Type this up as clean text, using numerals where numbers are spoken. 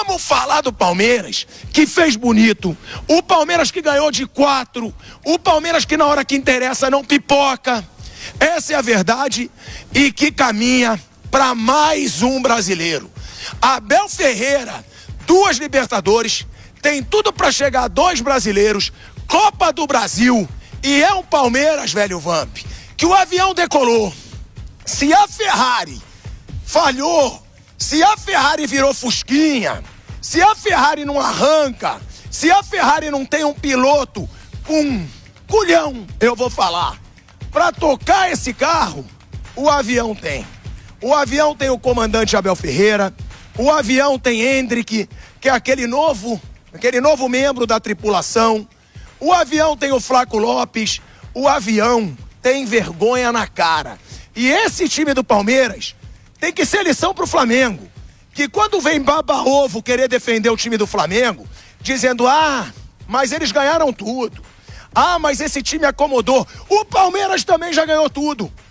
Vamos falar do Palmeiras, que fez bonito. O Palmeiras que ganhou de 4. O Palmeiras que na hora que interessa não pipoca. Essa é a verdade e que caminha para mais um brasileiro. Abel Ferreira, 2 Libertadores, tem tudo para chegar a 2 brasileiros, Copa do Brasil, e é um Palmeiras, velho Vamp, que o avião decolou. Se a Ferrari falhou, se a Ferrari virou fusquinha, se a Ferrari não arranca, se a Ferrari não tem um piloto com culhão, eu vou falar, para tocar esse carro, o avião tem. O avião tem o comandante Abel Ferreira, o avião tem Hendrick, que é aquele novo membro da tripulação, o avião tem o Flaco Lopes, o avião tem vergonha na cara. E esse time do Palmeiras tem que ser lição pro Flamengo, que quando vem baba-ovo querer defender o time do Flamengo, dizendo, mas eles ganharam tudo, mas esse time acomodou, o Palmeiras também já ganhou tudo.